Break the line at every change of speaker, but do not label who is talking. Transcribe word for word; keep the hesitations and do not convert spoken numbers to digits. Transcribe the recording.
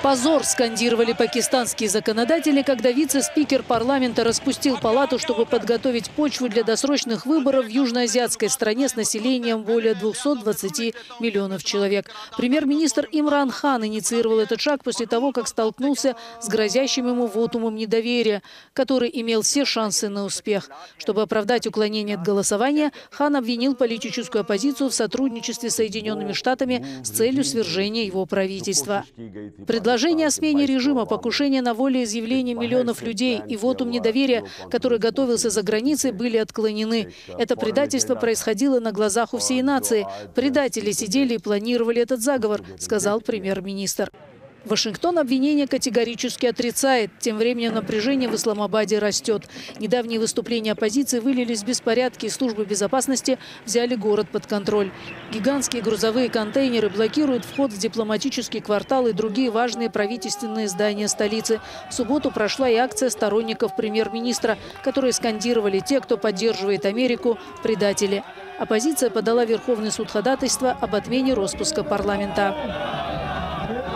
Позор, скандировали пакистанские законодатели, когда вице-спикер парламента распустил палату, чтобы подготовить почву для досрочных выборов в южноазиатской стране с населением более двухсот двадцати миллионов человек. Премьер-министр Имран Хан инициировал этот шаг после того, как столкнулся с грозящим ему вотумом недоверия, который имел все шансы на успех. Чтобы оправдать уклонение от голосования, Хан обвинил политическую оппозицию в сотрудничестве с Соединенными Штатами с целью свержения его правительства. Предложение о смене режима, покушение на волеизъявление миллионов людей и вотум недоверия, который готовился за границей, были отклонены. Это предательство происходило на глазах у всей нации. Предатели сидели и планировали этот заговор, сказал премьер-министр. Вашингтон обвинение категорически отрицает. Тем временем напряжение в Исламабаде растет. Недавние выступления оппозиции вылились в беспорядки, и службы безопасности взяли город под контроль. Гигантские грузовые контейнеры блокируют вход в дипломатический квартал и другие важные правительственные здания столицы. В субботу прошла и акция сторонников премьер-министра, которые скандировали: те, кто поддерживает Америку, предатели. Оппозиция подала в Верховный суд ходатайство об отмене распуска парламента.